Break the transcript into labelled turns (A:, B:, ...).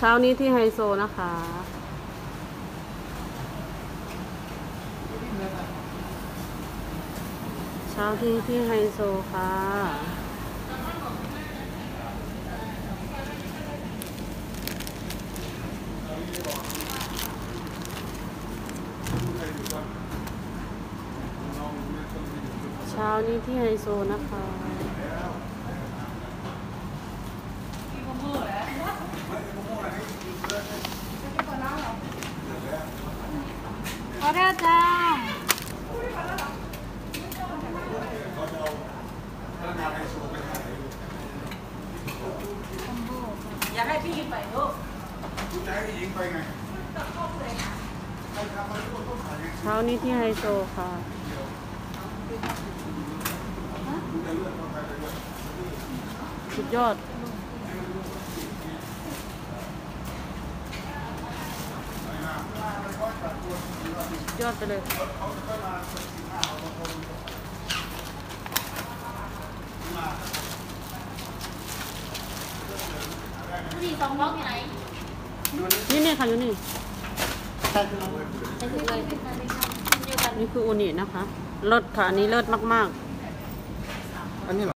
A: เช้านี้ที่ไฮโซนะคะเช้าที่ไฮโซค่ะเช้านี้ที่ไฮโซนะคะ
B: ขอได้จ้าอยากให้พี่ยิงไปลูกจะให้พี่ยิงไปไง
A: เช้านี้ที่ไฮโซค่ะสุดยอดยอดไปเลย
B: นี่สองบล็อกอยู่ไหน
A: นี่ค่ะอยู่นี่
B: นี่
A: นี่คืออูนินะคะเลิศค่ะอันนี้เลิศมากๆ